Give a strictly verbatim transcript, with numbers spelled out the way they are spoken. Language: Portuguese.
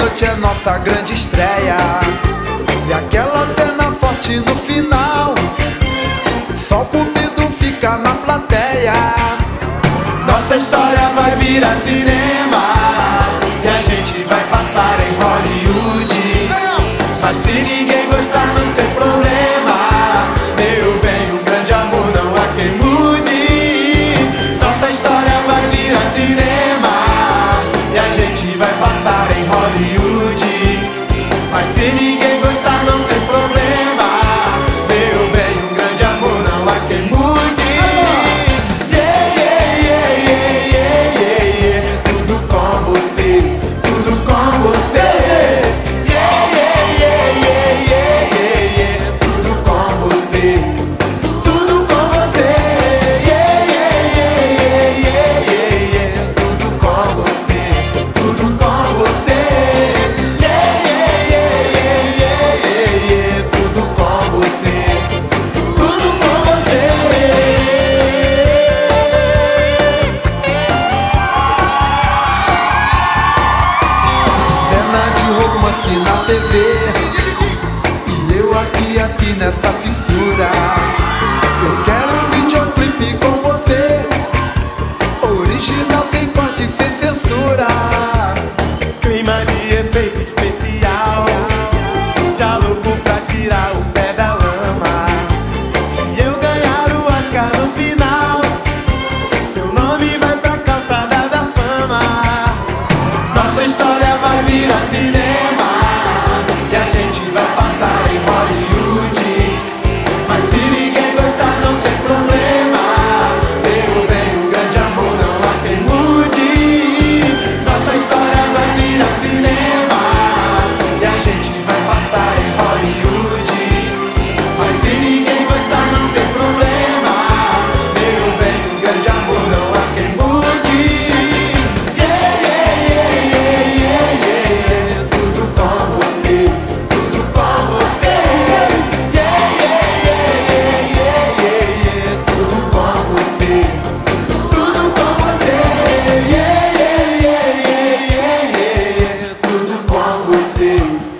noite é nossa grande estreia, e aquela cena forte no final, só o cupido fica na plateia. Nossa história vai virar cinema, e a gente vai passar em Hollywood. Mas se ninguém gostar não tem problema, meu bem, um grande amor não há quem mude. Nossa história vai virar cinema, e a gente vai passar em Hollywood. Mas se ninguém gostar não tem problema, meu bem, um grande amor não há quem mude. Yeah, yeah, yeah, yeah, yeah, yeah, yeah. Tudo com você, tudo com você. Yeah, yeah, yeah, yeah, yeah, yeah, yeah. Tudo com você, tudo com você. Yeah, yeah, yeah, yeah, yeah, yeah, yeah. Tudo com você, tudo com você. Yeah, yeah, yeah, yeah, yeah, yeah, yeah. Tudo com você, tudo com você. Cena de romance na T V, e eu aqui afim nessa fissura. Eu quero um videoclipe com você, original, sem corte, sem censura. Clima de efeito especial, já louco pra tirar o pé da lama. Se eu ganhar o Oscar no final, seu nome vai pra calçada da fama. Nossa história vai virar cinema, e a gente vai passar em Hollywood. Mas se ninguém gostar não tem problema, meu bem, um grande amor não há quem mude. Nossa história vai virar cinema, e a gente vai passar em Hollywood. Mas se ninguém gostar não tem problema, meu bem, um grande amor não há quem mude. Yeah, yeah, yeah, yeah, yeah, yeah, yeah. Tudo com você, tudo com você. Yeah, yeah, yeah, yeah, yeah, yeah, yeah. Tudo com você, tudo com você. Yeah, yeah, yeah, yeah, yeah, yeah. Tudo com você.